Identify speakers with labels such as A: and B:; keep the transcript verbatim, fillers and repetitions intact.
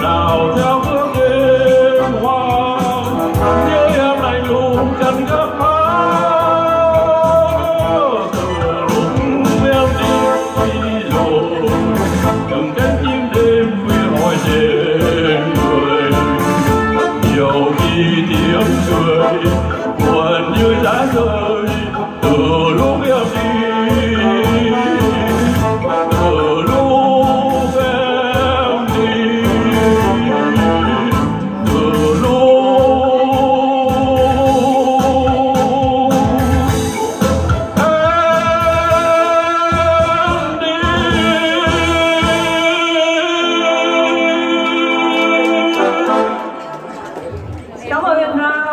A: nào theo bước đêm hoa, nhớ em lạnh lùng chân gác má. Từ lúc em đi đi rồi, từng cánh chim đêm khuya hỏi về người. Nhiều khi tiếng cười buồn như giá rơi từ lúc em đi.
B: Cảm ơn anh Ra.